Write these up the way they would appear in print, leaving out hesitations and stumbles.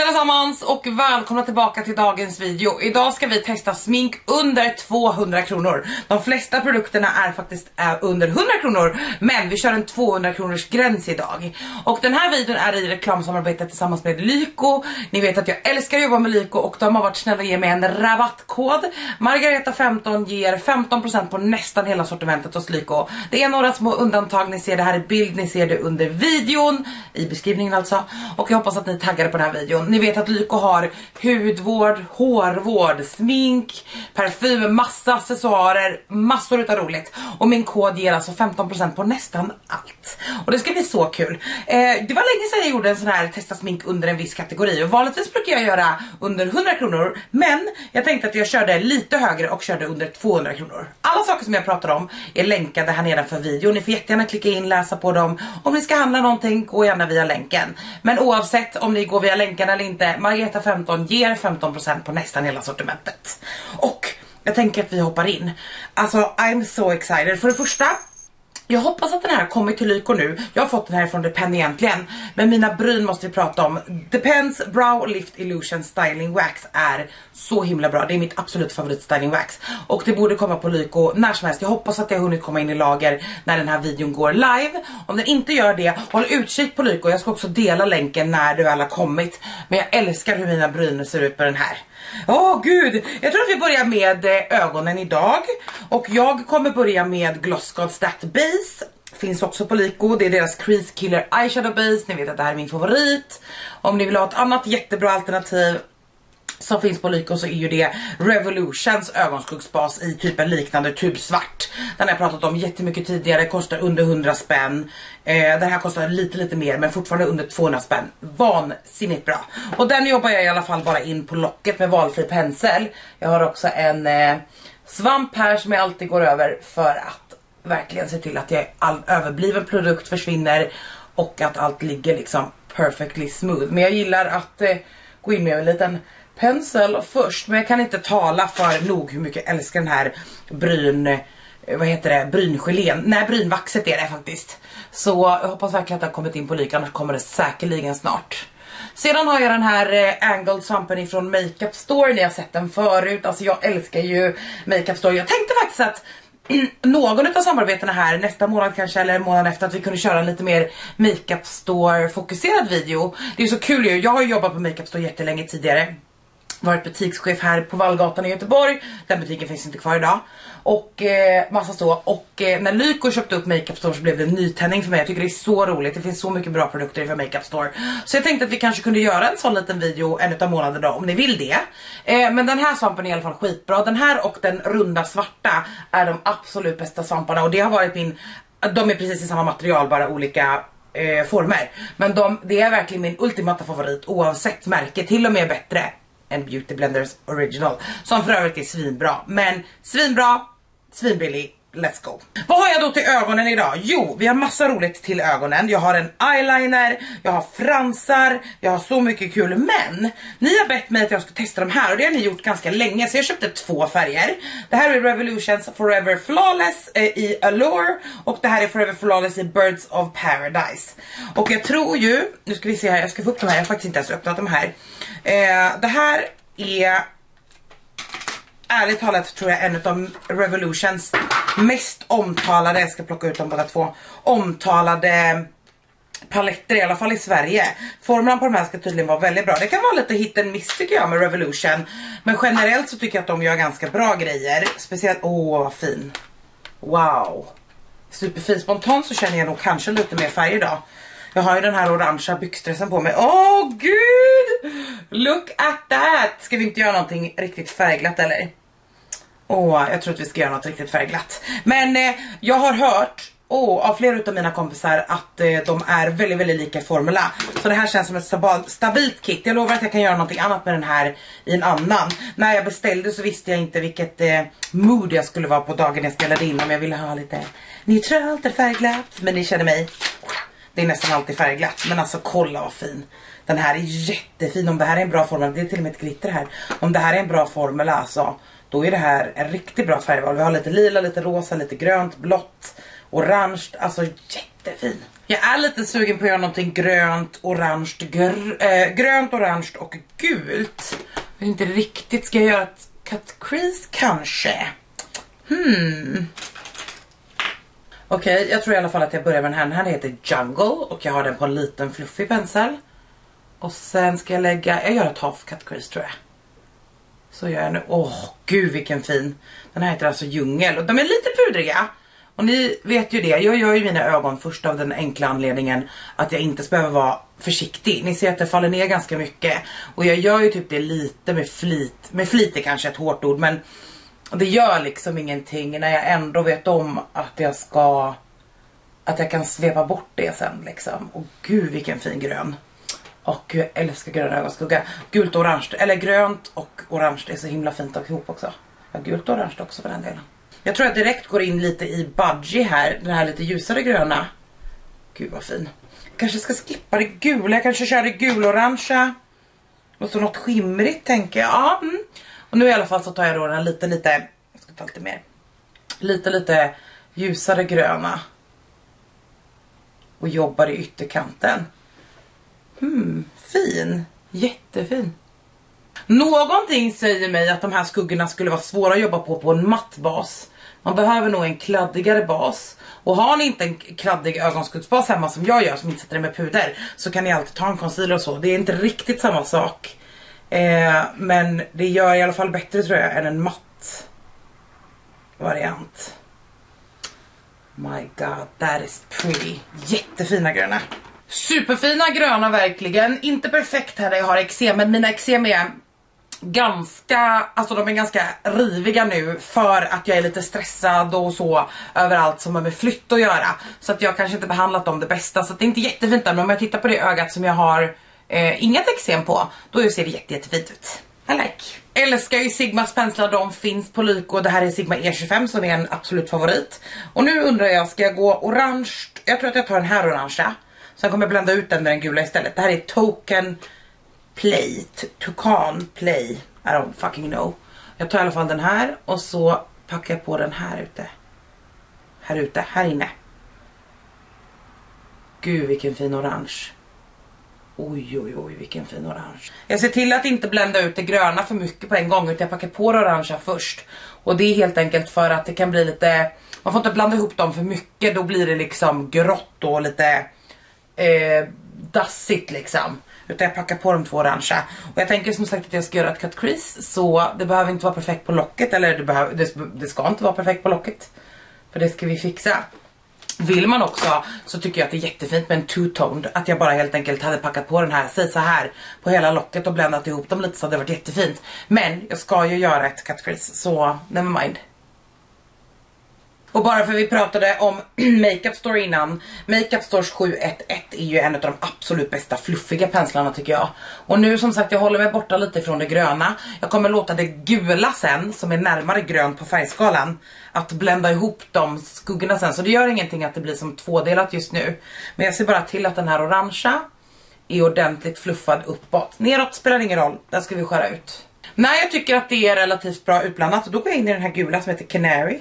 allesammans och välkomna tillbaka till dagens video. Idag ska vi testa smink under 200 kronor. De flesta produkterna är faktiskt under 100 kronor, men vi kör en 200 kronors gräns idag. Och den här videon är i reklamsamarbete tillsammans med Lyko. Ni vet att jag älskar att jobba med Lyko och de har varit snälla att ge mig en rabattkod. Margareta 15 ger 15% på nästan hela sortimentet hos Lyko. Det är några små undantag, ni ser det här i bild, ni ser det under videon, i beskrivningen alltså. Och jag hoppas att ni taggar på den här videon. Ni vet att Lyko har hudvård, hårvård, smink, parfym, massa accessoarer, massor utav roligt. Och min kod ger alltså 15% på nästan allt. Och det ska bli så kul. Det var länge sedan jag gjorde en sån här testa smink under en viss kategori. Och vanligtvis brukar jag göra under 100 kronor. Men jag tänkte att jag körde lite högre och körde under 200 kronor. Alla saker som jag pratar om är länkade här nedanför videon. Ni får jättegärna klicka in, läsa på dem. Om ni ska handla någonting, gå gärna via länken. Men oavsett om ni går via länken eller inte, Margareta 15 ger 15% på nästan hela sortimentet. Och jag tänker att vi hoppar in. Alltså, I'm so excited. För det första, jag hoppas att den här kommer till Lyko nu. Jag har fått den här från Depend egentligen. Men mina bryn måste vi prata om. Depends Brow Lift Illusion Styling Wax är så himla bra. Det är mitt absolut favorit styling wax. Och det borde komma på Lyko när som helst. Jag hoppas att det har hunnit komma in i lager när den här videon går live. Om den inte gör det, håll utkik på Lyko. Jag ska också dela länken när det väl har kommit. Men jag älskar hur mina bryn ser ut på den här. Åh gud, jag tror att vi börjar med ögonen idag. Och jag kommer börja med Glossgod Stat Base. Finns också på Lyko, det är deras Crease Killer Eyeshadow Base. Ni vet att det här är min favorit. Om ni vill ha ett annat jättebra alternativ som finns på Lyko så är ju det Revolutions ögonskuggsbas i typ en liknande tubsvart. Den har jag pratat om jättemycket tidigare, kostar under 100 spänn. Den här kostar lite mer men fortfarande under 200 spänn. Vansinnigt bra. Och den jobbar jag i alla fall bara in på locket med valfri pensel. Jag har också en svamp här som jag alltid går över för att verkligen se till att all överbliven produkt försvinner och att allt ligger liksom perfectly smooth. Men jag gillar att gå in med en liten pensel först, men jag kan inte tala för nog hur mycket jag älskar den här bryngelén. Nej, brynvaxet är det faktiskt. Så jag hoppas verkligen att den har kommit in på Lyko, annars kommer det säkerligen snart. Sedan har jag den här Angled svampen ifrån Makeup Store. Ni har sett den förut. Alltså jag älskar ju Makeup Store. Jag tänkte faktiskt att någon av samarbetena här nästa månad kanske, eller månaden efter, att vi kunde köra en lite mer Makeup Store fokuserad video. Det är så kul ju. Jag har ju jobbat på Makeup Store jättelänge tidigare. Varit butikschef här på Vallgatan i Göteborg. Den butiken finns inte kvar idag. Och massa så. Och när Lyko köpte upp Makeup Store så blev det en nytändning för mig. Jag tycker det är så roligt. Det finns så mycket bra produkter för Makeup Store. Så jag tänkte att vi kanske kunde göra en sån liten video en utav månader då, om ni vill det. Men den här svampen är i alla fall skitbra. Den här och den runda svarta är de absolut bästa svamparna. Och det har varit de är precis i samma material, bara olika former. Men det är verkligen min ultimata favorit oavsett märke. Till och med bättre än Beauty Blenders Original, som för övrigt är svinbra. Men svinbra, svinbillig, let's go. Vad har jag då till ögonen idag? Jo, vi har massa roligt till ögonen. Jag har en eyeliner, jag har fransar, jag har så mycket kul. Men ni har bett mig att jag ska testa de här, och det har ni gjort ganska länge. Så jag köpte 2 färger. Det här är Revolutions Forever Flawless i Allure, och det här är Forever Flawless i Birds of Paradise. Och jag tror ju, nu ska vi se här, jag ska få upp de här, jag har faktiskt inte ens öppnat de här. Det här är, ärligt talat tror jag, en av Revolutions mest omtalade, jag ska plocka ut dem båda 2, omtalade paletter, i alla fall i Sverige. Formen på de här ska tydligen vara väldigt bra. Det kan vara lite hit and miss tycker jag med Revolution, men generellt så tycker jag att de gör ganska bra grejer. Speciellt, vad fin. Wow, superfin. Spontant så känner jag nog kanske lite mer färg idag. Jag har ju den här orangea byxdressen på mig. Åh gud! Look at that! Ska vi inte göra någonting riktigt färgglatt eller? Jag tror att vi ska göra något riktigt färgglatt. Men jag har hört av flera utav mina kompisar att de är väldigt, väldigt lika i formula. Så det här känns som ett stabilt kit. Jag lovar att jag kan göra någonting annat med den här i en annan. När jag beställde så visste jag inte vilket mood jag skulle vara på dagen jag spelade in. Om jag ville ha lite neutralt eller färgglatt. Men ni känner mig. Det är nästan alltid färgglatt. Men alltså kolla vad fin. Den här är jättefin. Om det här är en bra formel. Det är till och med ett glitter här. Om det här är en bra formel alltså, då är det här en riktigt bra färgval. Vi har lite lila, lite rosa, lite grönt, blått orange, alltså jättefin. Jag är lite sugen på att göra någonting grönt, orange, grönt, orange och gult. Jag vet inte riktigt, ska jag göra ett cut crease kanske? Okej, jag tror i alla fall att jag börjar med den här. Den här heter Jungle och jag har den på en liten fluffig pensel. Och sen ska jag gör ett half cut crease tror jag. Så gör jag nu, gud vilken fin. Den här heter alltså Djungel och de är lite pudriga. Och ni vet ju det, jag gör ju mina ögon först av den enkla anledningen att jag inte ska behöva vara försiktig. Ni ser att det faller ner ganska mycket. Och jag gör ju typ det lite med flit. Med flit är kanske ett hårt ord, men det gör liksom ingenting när jag ändå vet om att jag kan svepa bort det sen liksom. Och gud vilken fin grön. Och gud, jag älskar grön ögonskugga. Gult och orange, eller grönt och orange, det är så himla fint att ihop också. Ja, gult och orange också för den delen. Jag tror jag direkt går in lite i Budgie här, den här lite ljusare gröna. Gud vad fin. Jag kanske ska skippa det gula, jag kanske kör det gul-orangea. Och så något skimrigt tänker jag. Ja, Och nu i alla fall så tar jag då den lite, jag ska ta lite mer. Lite ljusare gröna. Och jobbar i ytterkanten. Fin. Jättefin. Någonting säger mig att de här skuggorna skulle vara svåra att jobba på en matt bas. Man behöver nog en kladdigare bas. Och har ni inte en kladdig ögonskuggsbas hemma som jag gör, som inte sätter det med puder, så kan ni alltid ta en concealer och så. Det är inte riktigt samma sak. Men det gör i alla fall bättre tror jag än en matt variant. My god, that is pretty. Jättefina gröna. Superfina gröna verkligen. Inte perfekt här där jag har eksem, men mina eksem är de är ganska riviga nu för att jag är lite stressad och så över allt som har med flytt att göra. Så att jag kanske inte behandlat dem det bästa, så att det är inte jättefint där, men om jag tittar på det ögat som jag har inget eksem på, då ser det jättefint ut. I like. Älskar ju Sigmas penslar, de finns på Lyko. Det här är Sigma E25 som är en absolut favorit. Och nu undrar jag, ska jag gå orange? Jag tror att jag tar den här orangea. Sen kommer jag blanda ut den med den gula istället. Det här är Toucan Play. I don't fucking know. Jag tar i alla fall den här och så packar jag på den här inne. Gud vilken fin orange. Oj, vilken fin orange. Jag ser till att inte blända ut det gröna för mycket på en gång, utan jag packar på det orangea först. Och det är helt enkelt för att det kan bli lite, man får inte blanda ihop dem för mycket, då blir det liksom grått och lite dassigt liksom. Utan jag packar på de två orangea. Och jag tänker som sagt att jag ska göra ett cut crease, så det behöver inte vara perfekt på locket, eller det ska inte vara perfekt på locket. För det ska vi fixa. Vill man också, så tycker jag att det är jättefint med en two-toned. Att jag bara helt enkelt hade packat på den här, säg så här, på hela locket och bländat ihop dem lite, så hade det varit jättefint. Men jag ska ju göra ett cut crease, så never mind. Och bara för vi pratade om Makeup Store innan, Makeup Stores 711 är ju en av de absolut bästa fluffiga penslarna tycker jag. Och nu som sagt, jag håller mig borta lite från det gröna. Jag kommer låta det gula sen, som är närmare grönt på färgskalan, att blända ihop de skuggorna sen. Så det gör ingenting att det blir som tvådelat just nu. Men jag ser bara till att den här orangea är ordentligt fluffad uppåt. Neråt spelar ingen roll, där ska vi skära ut. När jag tycker att det är relativt bra utblandat, då går jag in i den här gula som heter Canary.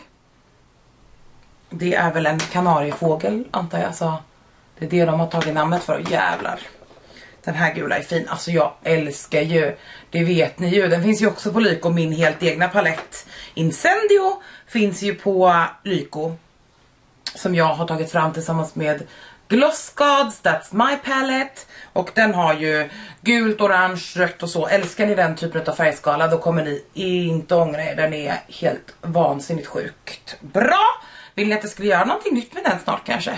Det är väl en kanariefågel antar jag, så det är det de har tagit namnet för. Jävlar. Den här gula är fin. Alltså jag älskar ju, det vet ni ju. Den finns ju också på Lyko, min helt egna palett. Incendio finns ju på Lyko, som jag har tagit fram tillsammans med Gloss Gods, That's My Palette. Och den har ju gult, orange, rött och så. Älskar ni den typen av färgskala, då kommer ni inte ångra er. Den är helt vansinnigt sjukt bra. Vill ni att jag skulle göra någonting nytt med den snart kanske?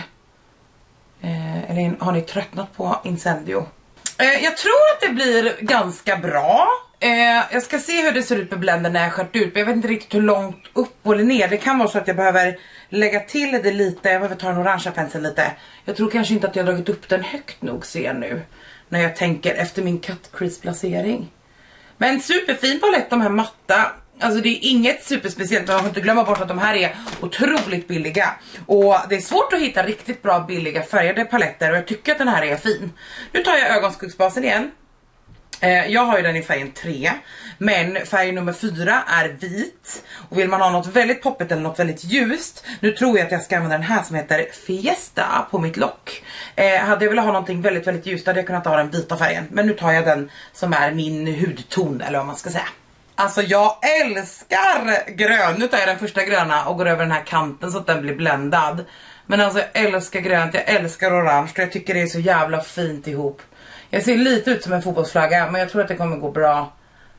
Eller har ni tröttnat på Incendio? Jag tror att det blir ganska bra. Jag ska se hur det ser ut med blenden när jag skärt ut. Men jag vet inte riktigt hur långt upp eller ner. Det kan vara så att jag behöver lägga till det lite. Jag behöver ta en orangea pensel lite. Jag tror kanske inte att jag har dragit upp den högt nog, ser nu. När jag tänker efter min cut crease placering. Men superfin palett, de här matta. Alltså det är inget superspeciellt, men man får inte glömma bort att de här är otroligt billiga. Och det är svårt att hitta riktigt bra billiga färgade paletter, och jag tycker att den här är fin. Nu tar jag ögonskuggsbasen igen. Jag har ju den i färgen 3, men färg nummer 4 är vit. Och vill man ha något väldigt poppigt eller något väldigt ljust, nu tror jag att jag ska använda den här som heter Fiesta på mitt lock. Hade jag velat ha någonting väldigt, väldigt ljust hade jag kunnat ha den vita färgen. Men nu tar jag den som är min hudton, eller vad man ska säga. Alltså jag älskar grön. Nu tar jag den första gröna och går över den här kanten så att den blir bländad. Men alltså jag älskar grönt, jag älskar orange och jag tycker det är så jävla fint ihop. Jag ser lite ut som en fotbollsflagga, men jag tror att det kommer gå bra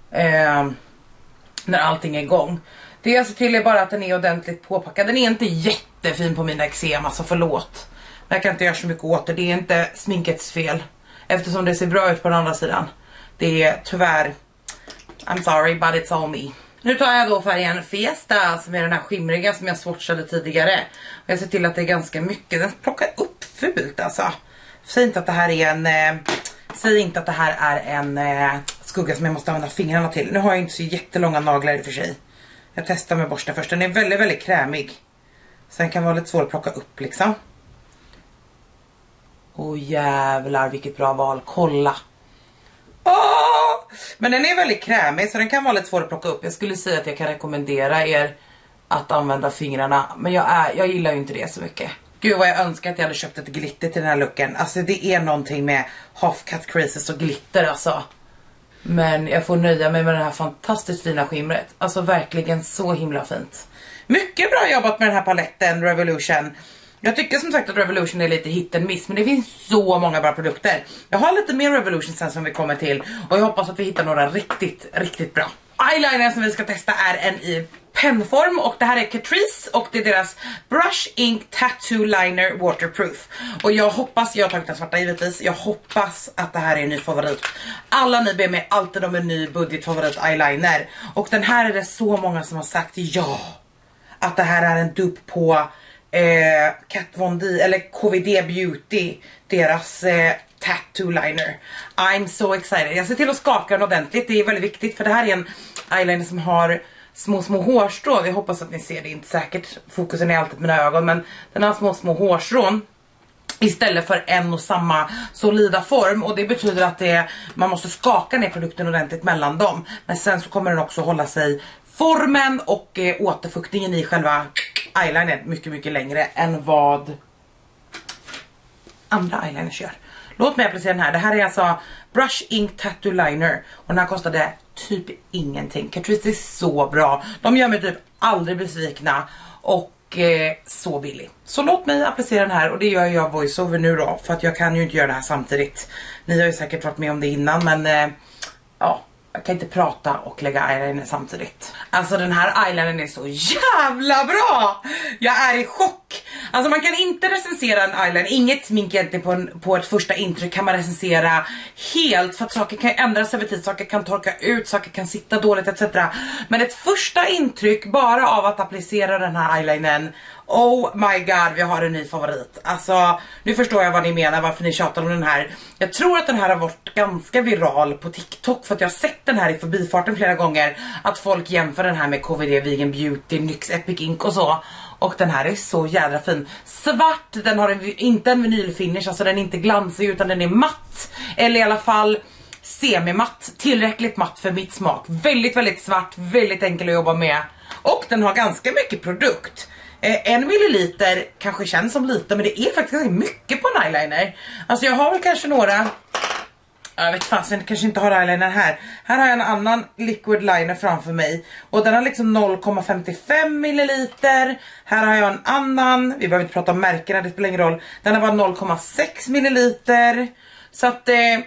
när allting är igång. Det jag ser till är bara att den är ordentligt påpackad. Den är inte jättefin på mina eksem, alltså förlåt. Men jag kan inte göra så mycket åt det, det är inte sminkets fel. Eftersom det ser bra ut på den andra sidan. Det är tyvärr, I'm sorry but it's all me. Nu tar jag då färgen Fiesta som är den här skimriga som jag swatchade tidigare. Och jag ser till att det är ganska mycket. Den plockar upp fult alltså. Säg inte att det här är en skugga som jag måste använda fingrarna till. Nu har jag inte så jättelånga naglar i och för sig. Jag testar med borsten först. Den är väldigt, väldigt krämig. Sen kan vara lite svår att plocka upp liksom. Åh jävlar vilket bra val. Kolla. Men den är väldigt krämig så den kan vara lite svår att plocka upp. Jag skulle säga att jag kan rekommendera er att använda fingrarna. Men jag gillar ju inte det så mycket. Gud vad jag önskar att jag hade köpt ett glitter till den här looken. Alltså det är någonting med half cut creases och glitter alltså. Men jag får nöja mig med den här fantastiskt fina skimret. Alltså verkligen så himla fint. Mycket bra jobbat med den här paletten Revolution. Jag tycker som sagt att Revolution är lite hit and miss, men det finns så många bra produkter. Jag har lite mer Revolution sen som vi kommer till och jag hoppas att vi hittar några riktigt, riktigt bra. Eyeliner som vi ska testa är en i pennform och det här är Catrice och det är deras Brush Ink Tattoo Liner Waterproof. Och jag hoppas, jag har tagit den svarta givetvis, jag hoppas att det här är en ny favorit. Alla ni ber mig alltid om en ny budgetfavorit eyeliner och den här är det så många som har sagt ja. Att det här är en dupe på Kat Von D eller KVD Beauty, deras tattoo liner. I'm so excited. Jag ser till att skaka den ordentligt, det är väldigt viktigt för det här är en eyeliner som har små hårstrån. Jag hoppas att ni ser det, inte säkert, fokusen är alltid på mina ögon, men den har små hårstrån istället för en och samma solida form och det betyder att man måste skaka ner produkten ordentligt mellan dem, men sen så kommer den också hålla sig formen och återfuktningen i själva eyeliner mycket, mycket längre än vad andra eyeliners gör. Låt mig applicera den här. Det här är alltså Brush Ink Tattoo Liner och den här kostade typ ingenting. Catrice är så bra. De gör mig typ aldrig besvikna och så billig. Så låt mig applicera den här och det gör jag voiceover nu då för att jag kan ju inte göra det här samtidigt. Ni har ju säkert varit med om det innan men ja. Jag kan inte prata och lägga eyeliner samtidigt. Alltså den här eyelinern är så jävla bra! Jag är i chock! Alltså man kan inte recensera en eyeliner. Inget smink egentligen på ett första intryck kan man recensera helt. För att saker kan ändras över tid. Saker kan torka ut, saker kan sitta dåligt etc. Men ett första intryck bara av att applicera den här eyelinern. Oh my god, vi har en ny favorit. Alltså, nu förstår jag vad ni menar, varför ni tjatar om den här. Jag tror att den här har varit ganska viral på TikTok för att jag har sett den här i förbifarten flera gånger. Att folk jämför den här med KVD Vegan Beauty, NYX Epic Ink och så. Och den här är så jävla fin. Svart, den har inte en vinylfinish, alltså den är inte glansig utan den är matt. Eller i alla fall semi-matt, tillräckligt matt för mitt smak. Väldigt, väldigt svart, väldigt enkel att jobba med. Och den har ganska mycket produkt. 1 milliliter kanske känns som lite, men det är faktiskt ganska mycket på en eyeliner. Alltså jag har väl kanske några, jag vet fasen, kanske inte har eyeliner här. Här har jag en annan liquid liner framför mig och den har liksom 0,55 milliliter. Här har jag en annan, vi behöver inte prata om märkena, det spelar ingen roll. Den har bara 0,6 milliliter. Så att det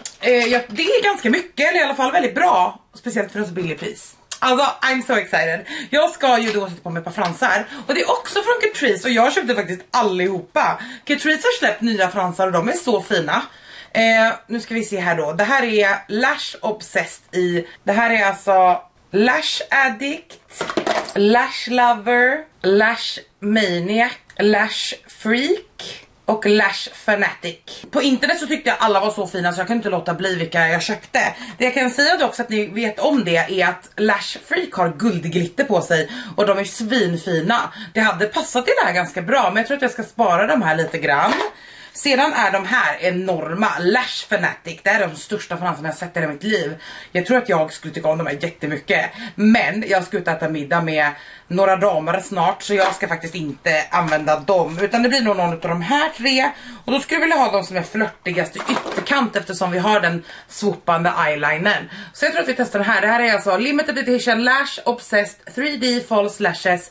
är ganska mycket, eller i alla fall väldigt bra, speciellt för en så billig pris. Alltså, I'm so excited. Jag ska ju då sätta på mig ett par fransar. Och det är också från Catrice. Och jag köpte faktiskt allihopa. Catrice har släppt nya fransar och de är så fina. Nu ska vi se här då. Det här är Lash Obsessed i. Det här är alltså Lash Addict, Lash Lover, Lash Maniac, Lash Freak och Lash Fanatic. På internet så tyckte jag alla var så fina så jag kunde inte låta bli vilka jag köpte. Det jag kan säga också att ni vet om det är att Lash Freak har guldglitter på sig och de är svinfina. Det hade passat till det här ganska bra, men jag tror att jag ska spara de här lite grann. Sedan är de här enorma Lash Fanatic. Det är de största fransarna jag sett i hela mitt liv. Jag tror att jag skulle tycka om de här jättemycket. Men jag ska ut och äta middag med några damer snart, så jag ska faktiskt inte använda dem, utan det blir nog någon av de här 3. Och då skulle jag vilja ha de som är flörtigaste ytterkant, eftersom vi har den swoopande eyelinern. Så jag tror att vi testar den här. Det här är alltså Limited Edition Lash Obsessed 3D False Lashes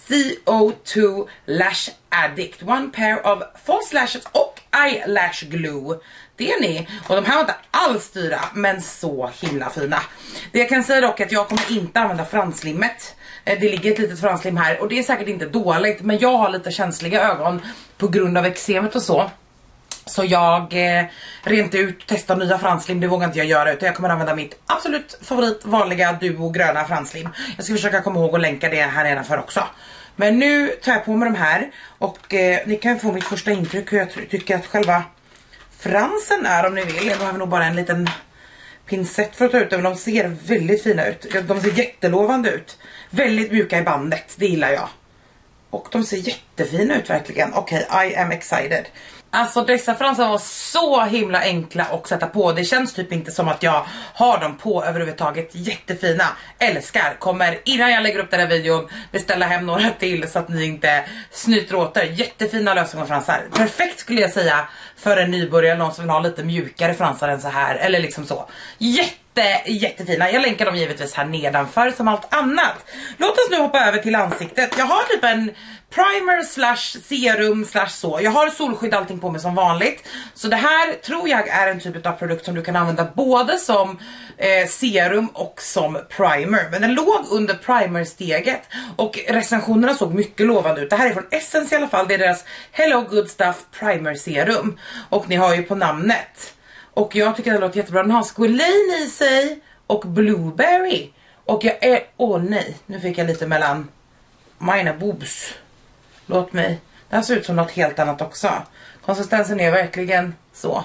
CO2 Lash Addict. One pair of false lashes och eyelash glue. Det är ni. Och de här var inte alls dyra, men så himla fina. Det jag kan säga dock är att jag kommer inte använda franslimmet. Det ligger ett litet franslim här och det är säkert inte dåligt, men jag har lite känsliga ögon på grund av eksemet och så. Så jag rent ut testar nya franslim, det vågar inte jag göra, utan jag kommer använda mitt absolut favorit vanliga Duo gröna franslim. Jag ska försöka komma ihåg att länka det här nedanför också. Men nu tar jag på mig de här och ni kan få mitt första intryck hur jag tycker att själva fransen är, om ni vill. Jag behöver nog bara en liten pincett för att ta ut dem, men de ser väldigt fina ut. De ser jättelovande ut. Väldigt mjuka i bandet, det gillar jag. Och de ser jättefina ut verkligen. Okej, I am excited. Alltså dessa fransar var så himla enkla att sätta på. Det känns typ inte som att jag har dem på överhuvudtaget. Jättefina. Älskar. Kommer innan jag lägger upp den här videon beställa hem några till så att ni inte snyter åt er. Jättefina lösningar fransar. Perfekt skulle jag säga för en nybörjare, någon som vill ha lite mjukare fransar än så här. Eller liksom så. Jättefina. Jag länkar dem givetvis här nedanför som allt annat. Låt oss nu hoppa över till ansiktet. Jag har typ en primer slash serum slash så. Jag har solskydd allting på mig som vanligt. Så det här tror jag är en typ av produkt som du kan använda både som serum och som primer. Men den låg under primersteget och recensionerna såg mycket lovande ut. Det här är från Essence i alla fall. Det är deras Hello Good Stuff Primer Serum. Och ni har ju på namnet. Och jag tycker det låter jättebra. Den har squalane i sig och blueberry. Och jag är... Åh nej, nu fick jag lite mellan mina boobs. Låt mig... Det här ser ut som något helt annat också. Konsistensen är verkligen så.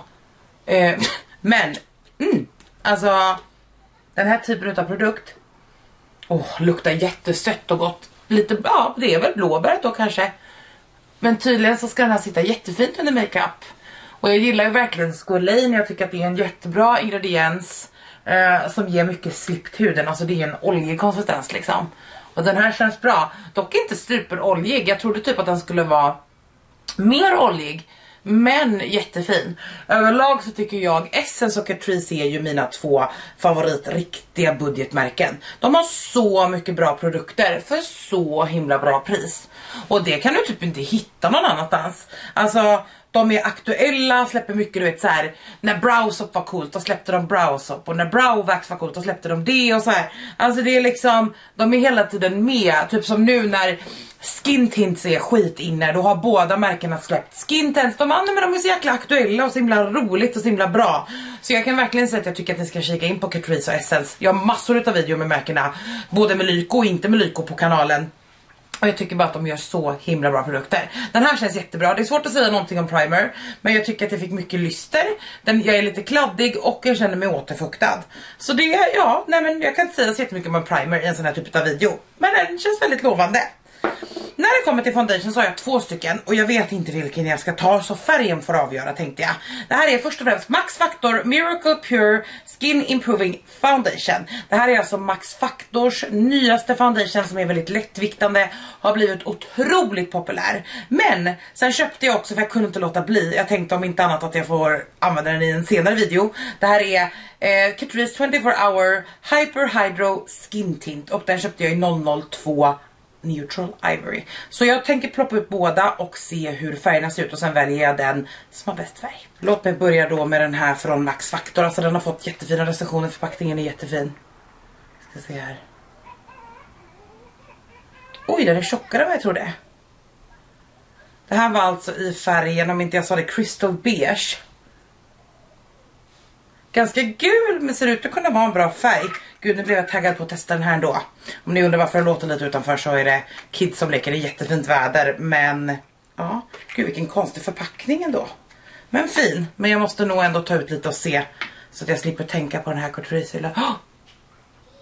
Men, alltså... Den här typen av produkt... luktar jättesött och gott. Lite, ja, det är väl blåbär då kanske. Men tydligen så ska den här sitta jättefint under makeup. Och jag gillar ju verkligen squalane. Jag tycker att det är en jättebra ingrediens som ger mycket slip till huden. Alltså det är en oljig konsistens liksom. Och den här känns bra. Dock inte superoljig. Jag trodde typ att den skulle vara mer oljig. Men jättefin. Överlag så tycker jag Essence och Catrice är ju mina 2 favoritriktiga budgetmärken. De har så mycket bra produkter för så himla bra pris. Och det kan du typ inte hitta någon annanstans. Alltså... De är aktuella, släpper mycket, du vet så här. När Browsop var coolt, då släppte de Browsop. Och när Browvax var coolt, då släppte de det och så här. Alltså det är liksom, de är hela tiden med. Typ som nu när Skin Tints är skit inne, då har båda märkena släppt Skin Tints. De andra, men de är så jäkla aktuella och så himla roligt och så himla bra. Så jag kan verkligen säga att jag tycker att ni ska kika in på Catrice och Essence. Jag har massor av videor med märkena, både med Lyko och inte med Lyko på kanalen. Och jag tycker bara att de gör så himla bra produkter. Den här känns jättebra. Det är svårt att säga någonting om primer. Men jag tycker att jag fick mycket lyster. Jag är lite kladdig och jag känner mig återfuktad. Så det är, ja, nej men jag kan inte säga så jättemycket om en primer i en sån här typ av video. Men den känns väldigt lovande. När det kommer till foundation så har jag 2 stycken. Och jag vet inte vilken jag ska ta, så färgen får avgöra, tänkte jag. Det här är först och främst Max Factor Miracle Pure Skin Improving Foundation. Det här är alltså Max Factors nyaste foundation som är väldigt lättviktande. Har blivit otroligt populär. Men sen köpte jag också, för jag kunde inte låta bli. Jag tänkte om inte annat att jag får använda den i en senare video. Det här är Catrice 24 Hour Hyper Hydro Skin Tint. Och den köpte jag i 002 Neutral Ivory. Så jag tänker ploppa ut båda och se hur färgerna ser ut och sen väljer jag den som har bäst färg. Låt mig börja då med den här från Max Factor. Alltså den har fått jättefina recensioner, förpackningen är jättefin. Ska se här. Oj, den är tjockare än vad jag trodde. Det här var alltså i färgen, om inte jag sa det, Crystal Beige. Ganska gul, men ser ut att kunna vara en bra färg. Gud, nu blev jag taggad på att testa den här ändå. Om ni undrar varför jag låter lite utanför så är det kids som leker. Det är jättefint väder, men ja, gud vilken konstig förpackning ändå. Men fin, men jag måste nog ändå ta ut lite och se så att jag slipper tänka på den här Catrice.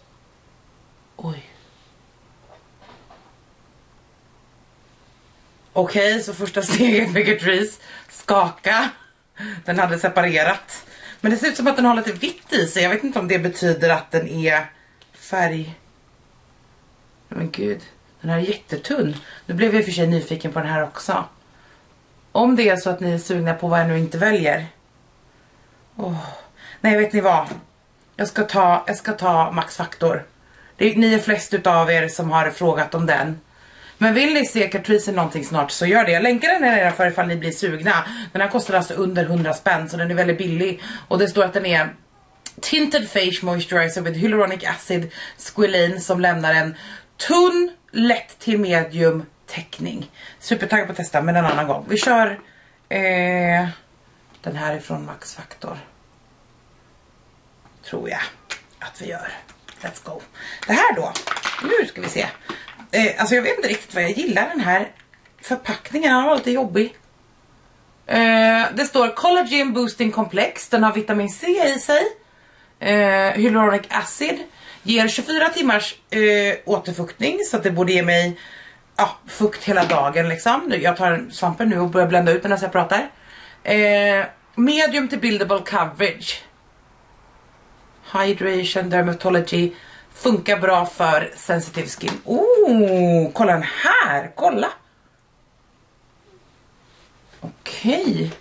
Oj. Okej, så första steget med Catrice. Skaka. Den hade separerat. Men det ser ut som att den har lite vitt i sig. Jag vet inte om det betyder att den är färg. Men gud, den här är jättetunn. Nu blev jag för sig nyfiken på den här också. Om det är så att ni är sugna på vad jag nu inte väljer. Nej, vet ni vad? Jag ska ta Max Factor. Ni är flest utav er som har frågat om den. Men vill ni se Catrice någonting snart så gör det. Jag länkar den här för ifall ni blir sugna. Den här kostar alltså under 100 spänn så den är väldigt billig. Och det står att den är Tinted Face Moisturizer with Hyaluronic Acid Squalane som lämnar en tunn, lätt till medium täckning. Supertaggad på att testa, men en annan gång. Vi kör den här ifrån Max Factor. Tror jag att vi gör. Let's go. Det här då. Nu ska vi se. Alltså jag vet inte riktigt vad jag gillar den här förpackningen. Den var lite jobbig. Det står Collagen Boosting Complex. Den har vitamin C i sig. Hyaluronic Acid. Ger 24 timmars återfuktning. Så att det borde ge mig fukt hela dagen liksom. Jag tar svampen nu och börjar blända ut den när jag pratar. Medium to buildable coverage. Hydration, dermatology. Funkar bra för sensitive skin. Kolla den här. Kolla. Okej.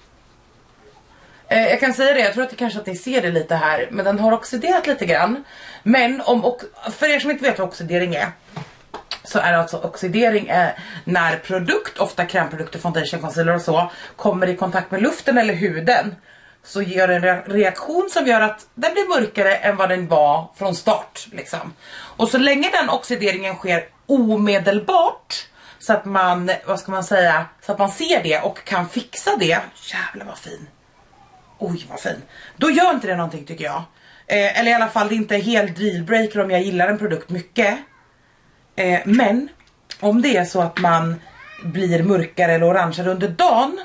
Jag kan säga det, jag tror att kanske att ni ser det lite här. Men den har oxiderat lite grann. Men för er som inte vet vad oxidering är. Så är det alltså oxidering när produkt, ofta krämprodukter, foundation, concealer och så, kommer i kontakt med luften eller huden. Så ger en reaktion som gör att den blir mörkare än vad den var från start liksom. Och så länge den oxideringen sker omedelbart så att man, vad ska man säga, så att man ser det och kan fixa det. Jävlar vad fin. Oj vad fin. Då gör inte det någonting tycker jag. Eller i alla fall det är inte helt dealbreaker om jag gillar en produkt mycket. Men om det är så att man blir mörkare eller orange under dagen.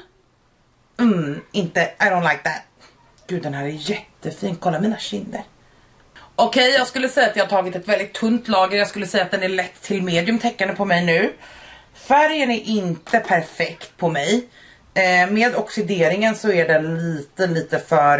Inte, I don't like that. Gud, den här är jättefin. Kolla mina kinder. Okej, jag skulle säga att jag har tagit ett väldigt tunt lager. Jag skulle säga att den är lätt till medium täckande på mig nu. Färgen är inte perfekt på mig. Med oxideringen så är den lite för...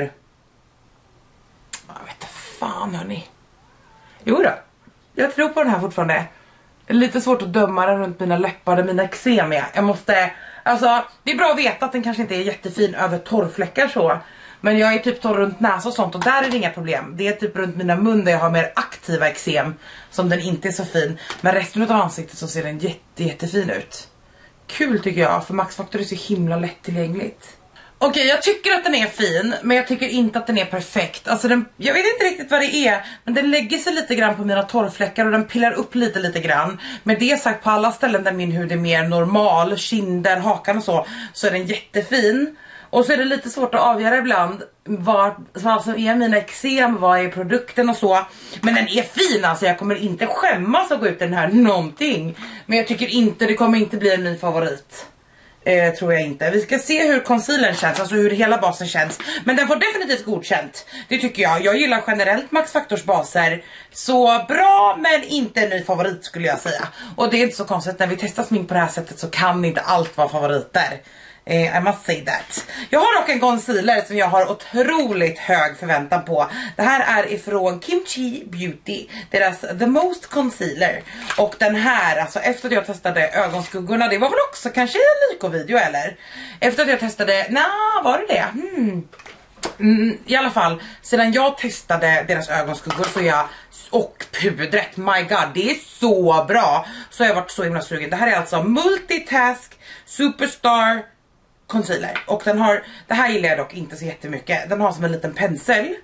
Jag vet inte fan hörni. Jo då, jag tror på den här fortfarande. Lite svårt att döma den runt mina läppar där mina eksem är. Jag måste... Alltså, det är bra att veta att den kanske inte är jättefin över torrfläckar så. Men jag är typ torr runt näsa och sånt och där är det inga problem. Det är typ runt mina mun där jag har mer aktiva eksem som den inte är så fin. Men resten av ansiktet så ser den jättefin ut. Kul tycker jag, för Max Factor är så himla lättillgängligt. Okej, jag tycker att den är fin, men jag tycker inte att den är perfekt. Alltså jag vet inte riktigt vad det är, men den lägger sig lite grann på mina torrfläckar och den pillar upp lite grann. Men det sagt, på alla ställen där min hud är mer normal, kinder, hakan och så är den jättefin. Och så är det lite svårt att avgöra ibland vad som är mina eksem, vad är produkten och så. Men den är fin, alltså jag kommer inte skämmas att gå ut den här någonting. Men jag tycker inte, det kommer inte bli en ny favorit. Tror jag inte. Vi ska se hur concealern känns, alltså hur hela basen känns. Men den får definitivt godkänt. Det tycker jag. Jag gillar generellt Max Factors baser. Så bra, men inte en ny favorit skulle jag säga. Och det är inte så konstigt, när vi testar smink på det här sättet så kan inte allt vara favoriter. I must say that. Jag har dock en concealer som jag har otroligt hög förväntan på. Det här är ifrån Kimchi Beauty. Deras The Most Concealer. Och den här, alltså efter att jag testade ögonskuggorna, det var väl också kanske en Lyko-video eller? Efter att jag testade, var det det? I alla fall, sedan jag testade deras ögonskuggor så och pudret, my god, det är så bra. Så jag har varit så himla sugen. Det här är alltså Multitask Superstar concealer. Och den har, det här gillar jag dock inte så jättemycket. Den har som en liten pensel.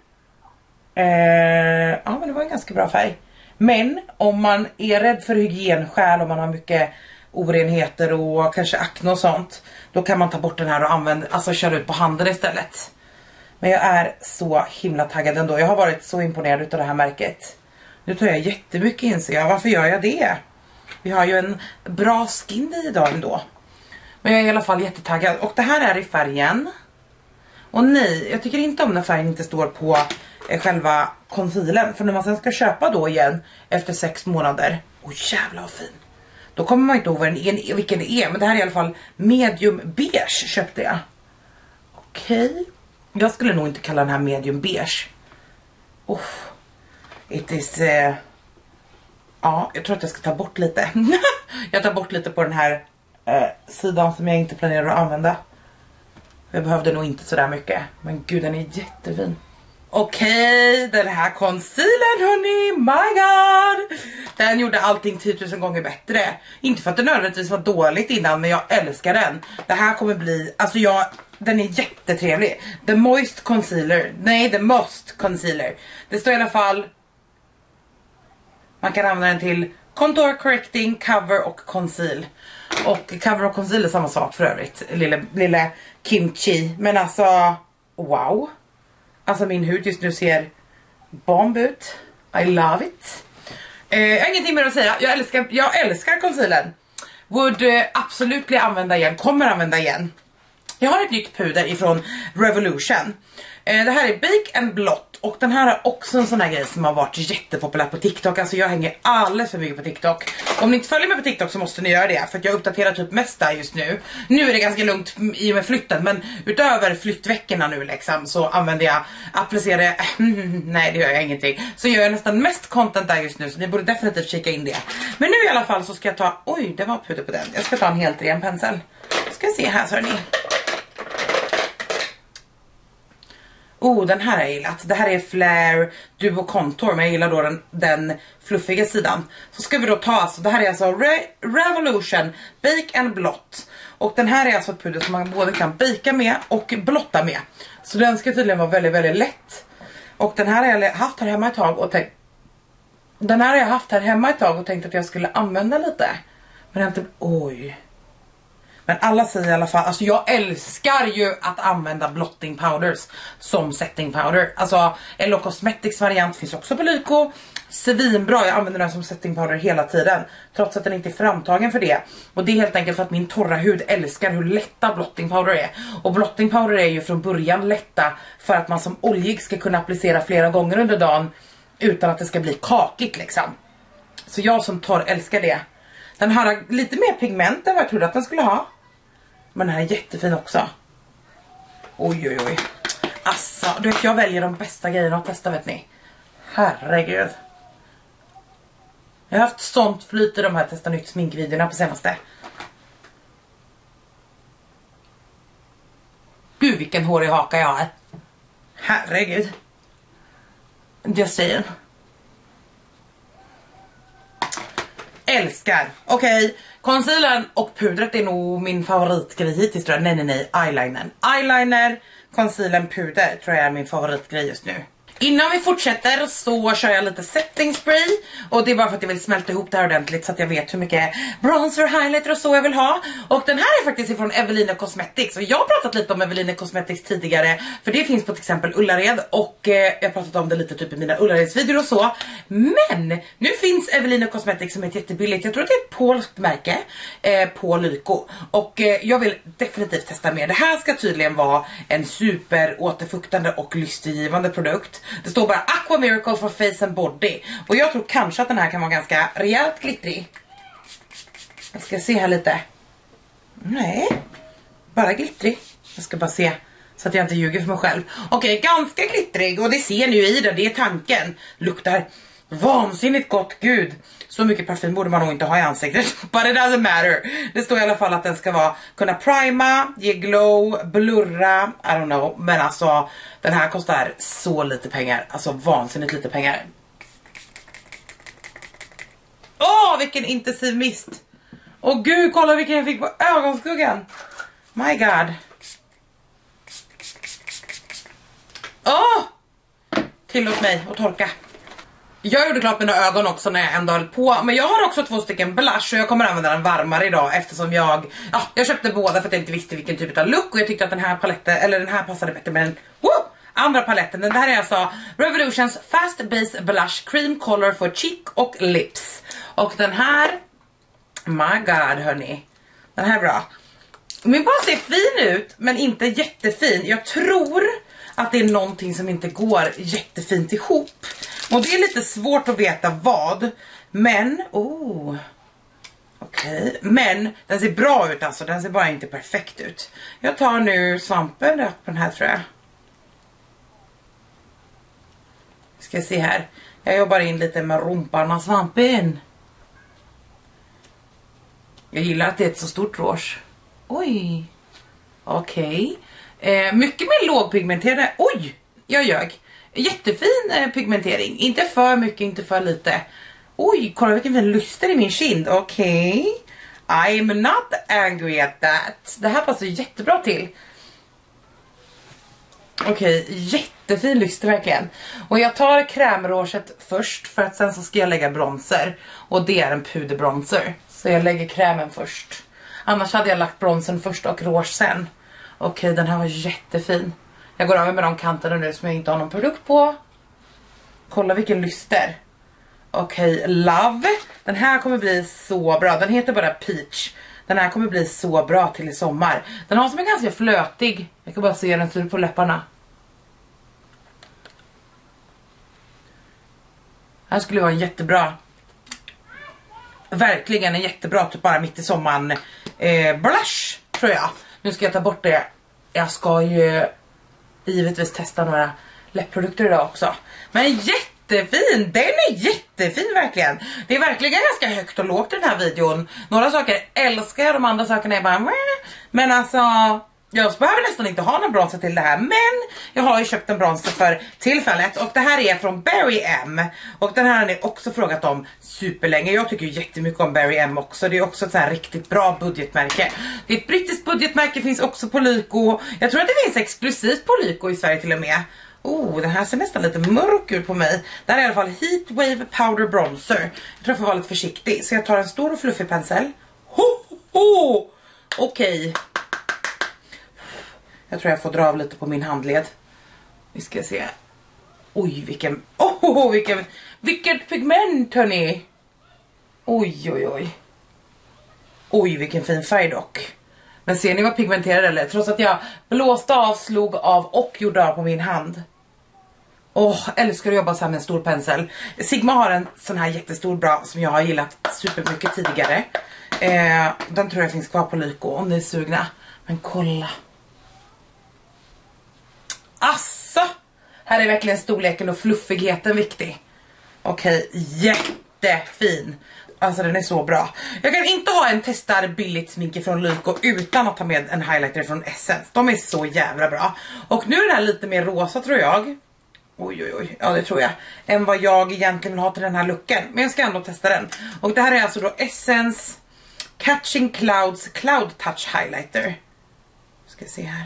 Ja, men det var en ganska bra färg. Men om man är rädd för hygienskäl, om man har mycket orenheter och kanske akne och sånt, då kan man ta bort den här och alltså köra ut på handen istället. Men jag är så himla taggad ändå. Jag har varit så imponerad av det här märket. Nu tar jag jättemycket inser jag. Varför gör jag det? Vi har ju en bra skin idag ändå. Men jag är i alla fall jättetaggad. Och det här är i färgen. Och nej, jag tycker inte om när färgen inte står på själva concealern. För när man sen ska köpa då igen efter 6 månader. Åh jävlar vad fin. Då kommer man inte ihåg vilken det är. Men det här är i alla fall medium beige köpte jag. Okej. Jag skulle nog inte kalla den här medium beige. It is... ja, jag tror att jag ska ta bort lite. Jag tar bort lite på den här sidan som jag inte planerar att använda. Jag behövde nog inte sådär mycket. Men gud, den är jättefin. Okej, den här concealern hörni, my god. Den gjorde allting 10 000 gånger bättre. Inte för att det nödvändigtvis var dåligt innan, men jag älskar den. Det här kommer bli, alltså den är jättetrevlig. The Moist Concealer, nej The Most Concealer. Det står i alla fall, man kan använda den till contour correcting, cover och conceal. Och cover och conceal är samma sak för övrigt, lilla kimchi. Men alltså, wow. Alltså min hud just nu ser bomb ut. I love it. Jag har ingenting mer att säga. Jag älskar concealern. Would absolut bli använda igen. Kommer använda igen. Jag har ett nytt puder ifrån Revolution. Det här är Bake and Blot. Och den här är också en sån här grej som har varit jättepopulär på TikTok. Alltså jag hänger alldeles för mycket på TikTok. Om ni inte följer mig på TikTok så måste ni göra det. För att jag uppdaterar typ mest där just nu. Nu är det ganska lugnt i och med flytten. Men utöver flyttveckorna nu liksom, så använder jag applicerade... nej, det gör jag ingenting. Så gör jag nästan mest content där just nu. Så ni borde definitivt kika in det. Men nu i alla fall så ska jag ta... Oj, det var puder på den. Jag ska ta en helt ren pensel. Ska se här så hörni. Den här har jag gillat. Det här är Flare Duo Contour, men jag gillar då den fluffiga sidan. Så ska vi då ta, alltså, det här är alltså Revolution Bake and Blot. Och den här är alltså ett puder som man både kan baka med och blotta med. Så den ska tydligen vara väldigt, väldigt lätt. Och den här har jag haft här hemma ett tag och tänkt att jag skulle använda lite. Men jag inte, oj. Men alla säger i alla fall, alltså jag älskar ju att använda blotting powders som setting powder. Alltså LO Cosmetics variant finns också på Lyko. Svinbra, jag använder den som setting powder hela tiden. Trots att den inte är framtagen för det. Och det är helt enkelt för att min torra hud älskar hur lätta blotting powder är. Och blotting powder är ju från början lätta för att man som oljig ska kunna applicera flera gånger under dagen utan att det ska bli kakigt liksom. Så jag som torr älskar det. Den har lite mer pigment än vad jag trodde att den skulle ha. Men den här är jättefin också. Oj. Alltså, du vet, jag väljer de bästa grejerna att testa, vet ni. Herregud. Jag har haft sånt flyt i de här testa nytt sminkvideorna på senaste. Gud, vilken hårig haka jag har. Herregud. Just saying. Älskar. Okej. Concealern och pudret är nog min favoritgrej hittills tror jag. Nej. Eyeliner, concealern, puder tror jag är min favoritgrej just nu. Innan vi fortsätter så kör jag lite setting spray. Och det är bara för att jag vill smälta ihop det här ordentligt så att jag vet hur mycket bronzer, highlighter och så jag vill ha. Och den här är faktiskt ifrån Eveline Cosmetics. Och jag har pratat lite om Eveline Cosmetics tidigare. För det finns på till exempel Ullared. Och jag har pratat om det lite typ i mina Ullareds-videor och så. Men nu finns Eveline Cosmetics som är jättebilligt. Jag tror att det är ett polskt märke på Lyko. Och jag vill definitivt testa mer. Det här ska tydligen vara en super återfuktande och lystergivande produkt. Det står bara Aqua Miracle for Face and Body. Och jag tror kanske att den här kan vara ganska rejält glittrig. Jag ska se här lite. Nej, bara glittrig. Jag ska bara se så att jag inte ljuger för mig själv. Okej, ganska glittrig. Och det ser ni ju i det, det är tanken. Luktar vansinnigt gott, gud. Så mycket parfym borde man nog inte ha i ansiktet. But it doesn't matter. Det står i alla fall att den ska kunna prima, ge glow, blurra, I don't know. Men alltså, den här kostar så lite pengar. Alltså vansinnigt lite pengar. Vilken intensiv mist. Gud, kolla vilken jag fick på ögonskuggan. My god. Tillåt mig att torka. Jag gjorde klart mina ögon också när jag ändå höll på. Men jag har också 2 stycken blush. Och jag kommer använda den varmare idag. Eftersom jag köpte båda för att jag inte visste vilken typ av look. Och jag tyckte att den här paletten, eller den här passade bättre med den andra paletten. Den här är alltså Revolutions Fast Base Blush Cream Color for Cheek och Lips. Och den här, my god hörni. Den här är bra. Min bara ser fin ut men inte jättefin. Jag tror att det är någonting som inte går jättefint ihop. Och det är lite svårt att veta vad. Men, Okej, men den ser bra ut alltså, den ser bara inte perfekt ut. Jag tar nu svampen rakt på den här tror jag. Ska se här. Jag jobbar in lite med rumpan av svampen. Jag gillar att det är ett så stort rouge. Oj. Okej. Mycket mer lågpigmenterade. Oj, jag ljög. Jättefin pigmentering. Inte för mycket, inte för lite. Oj, kolla vilken fin lyster i min kind. Okej. I'm not angry at that. Det här passar jättebra till. Okej, jättefin lyster verkligen. Och jag tar krämrouget först för att sen så ska jag lägga bronzer. Och det är en puderbronzer. Så jag lägger krämen först. Annars hade jag lagt bronzen först och rouge sen. Okej, den här var jättefin. Jag går över med de kanterna nu som jag inte har någon produkt på. Kolla vilken lyster. Okej, love. Den här kommer bli så bra. Den heter bara Peach. Den här kommer bli så bra till i sommar. Den har som en ganska flötig. Jag kan bara se den sur på läpparna. Här skulle vara en jättebra. Verkligen en jättebra typ bara mitt i sommaren blush tror jag. Nu ska jag ta bort det. Jag ska ju givetvis testa några läppprodukter idag också. Men jättefin, den är jättefin verkligen. Det är verkligen ganska högt och lågt i den här videon. Några saker älskar jag, de andra sakerna är bara men alltså jag behöver nästan inte ha någon bronzer till det här. Men jag har ju köpt en bronzer för tillfället. Och det här är från Barry M. Och den här har ni också frågat om superlänge. Jag tycker ju jättemycket om Barry M också. Det är också ett så här riktigt bra budgetmärke. Det är ett brittiskt budgetmärke, finns också på Lyko. Jag tror att det finns exklusivt på Lyko i Sverige till och med. Oh, den här ser nästan lite mörk ut på mig. Det här är i alla fall Heat Wave Powder Bronzer. Jag tror jag får vara lite försiktig. Så jag tar en stor och fluffig pensel. Okej. Jag tror jag får dra av lite på min handled. Vi ska se. Oj, vilket pigment hörni. Oj. Oj, vilken fin färg dock. Men ser ni vad pigmenterad eller? Trots att jag blåste av, slog av och gjorde av på min hand. Älskar att jobba så här med en stor pensel. Sigma har en sån här jättestor bra som jag har gillat supermycket tidigare. Den tror jag finns kvar på Lyko om ni är sugna. Men kolla. Asså! Här är verkligen storleken och fluffigheten viktig. Okej, jättefin. Alltså den är så bra. Jag kan inte ha en testar billigt sminke från Lyko utan att ta med en highlighter från Essence. De är så jävla bra. Och nu är den här lite mer rosa tror jag. Oj, ja det tror jag. Än vad jag egentligen vill ha till den här looken. Men jag ska ändå testa den. Och det här är alltså då Essence Catching Clouds Cloud Touch Highlighter. Ska se här.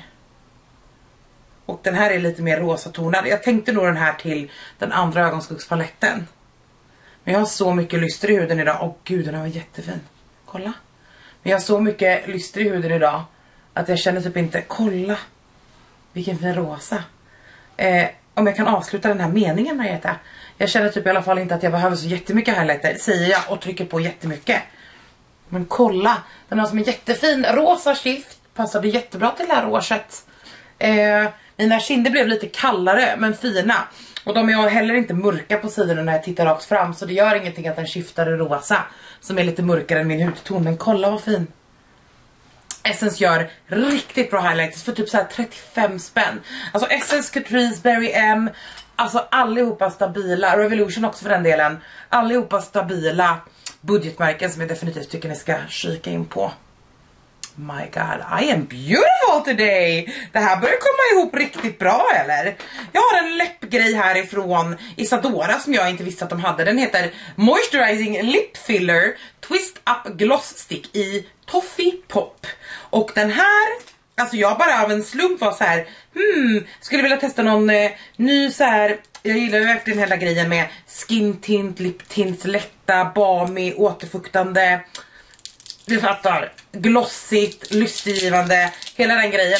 Och den här är lite mer rosa tonad. Jag tänkte nog den här till den andra ögonskuggspaletten. Men jag har så mycket lyster i huden idag. Åh gud, den här var jättefin. Kolla. Men jag har så mycket lyster i huden idag att jag känner typ inte. Kolla. Vilken fin rosa. Om jag kan avsluta den här meningen, Margareta. Jag känner typ i alla fall inte att jag behöver så jättemycket highlighter. Säger jag och trycker på jättemycket. Men kolla. Den har som en jättefin rosa skift. Passade jättebra till det här rouget. Mina kinder blev lite kallare men fina. Och de är heller inte mörka på sidorna när jag tittar rakt fram. Så det gör ingenting att den skiftar i rosa som är lite mörkare än min hudton. Men kolla vad fin. Essence gör riktigt bra highlighters för typ så här 35 spänn. Alltså Essence, Catrice, Barry M. Alltså allihopa stabila. Revolution också för den delen. Allihopa stabila budgetmärken som jag definitivt tycker ni ska kika in på. My god, I am beautiful today. Det här börjar komma ihop riktigt bra, eller? Jag har en läppgrej härifrån Isadora som jag inte visste att de hade. Den heter Moisturizing Lip Filler Twist Up Gloss Stick i Toffee Pop. Och den här, alltså jag bara av en slump var så här, skulle vilja testa någon ny så här. Jag gillar ju verkligen hela grejen med skin tint, lip tints, lätta, balmy, återfuktande. Du fattar, glossigt, lystgivande, hela den grejen.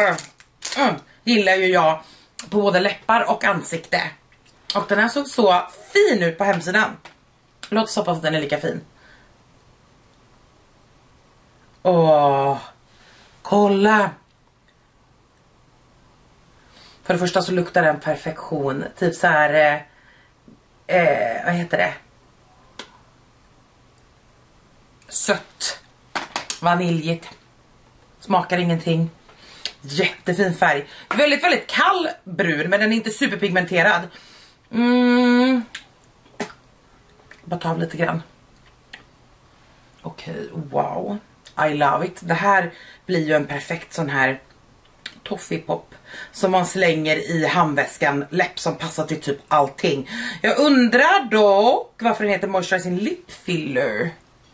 Gillar ju jag på både läppar och ansikte. Och den här såg så fin ut på hemsidan. Låt oss hoppas att den är lika fin. Kolla. För det första så luktar den perfektion. Typ så här, vad heter det? sött, vaniljigt, smakar ingenting. Jättefin färg. Väldigt, väldigt kall brun, men den är inte superpigmenterad. Bara ta av lite grann. Okej, wow. I love it. Det här blir ju en perfekt sån här toffee-pop som man slänger i handväskan. Läpp som passar till typ allting. Jag undrar dock varför den heter Moisturizing Lip Filler.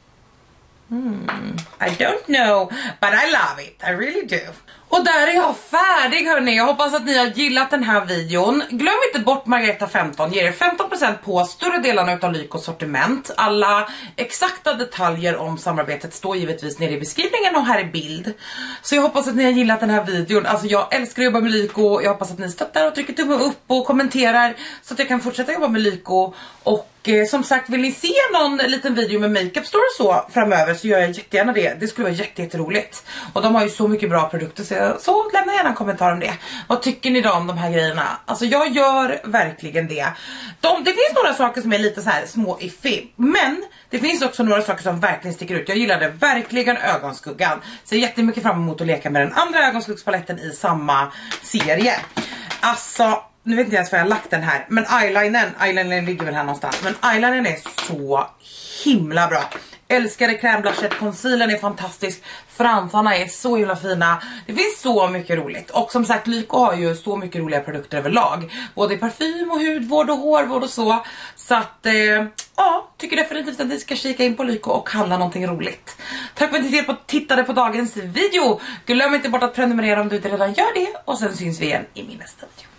I don't know, but I love it. I really do. Och där är jag färdig hörni. Jag hoppas att ni har gillat den här videon. Glöm inte bort Margareta 15. Ger er 15% på större delarna av Lyko sortiment. Alla exakta detaljer om samarbetet står givetvis nere i beskrivningen och här i bild. Så jag hoppas att ni har gillat den här videon. Alltså jag älskar att jobba med Lyko. Jag hoppas att ni stöttar och trycker tumme upp och kommenterar så att jag kan fortsätta jobba med Lyko. Och som sagt, vill ni se någon liten video med Makeup Store så framöver så gör jag jättegärna det. Det skulle vara jätteroligt. Och de har ju så mycket bra produkter så lämna gärna en kommentar om det. Vad tycker ni då om de här grejerna? Alltså jag gör verkligen det. Det finns några saker som är lite så här små iffy. Men det finns också några saker som verkligen sticker ut. Jag gillade verkligen ögonskuggan. Så jag är jättemycket fram emot att leka med den andra ögonskuggspaletten i samma serie. Alltså, nu vet inte ens var jag har lagt den här. Men eyelinern ligger väl här någonstans. Men eyelinern är så himla bra. Älskade krämblashet, concealern är fantastisk. Fransarna är så himla fina. Det finns så mycket roligt. Och som sagt, Lyko har ju så mycket roliga produkter överlag. Både i parfym och hudvård och hårvård och så. Så att, ja, tycker definitivt att ni ska kika in på Lyko och handla någonting roligt. Tack för att ni tittade på dagens video. Glöm inte bort att prenumerera om du inte redan gör det. Och sen syns vi igen i min nästa video.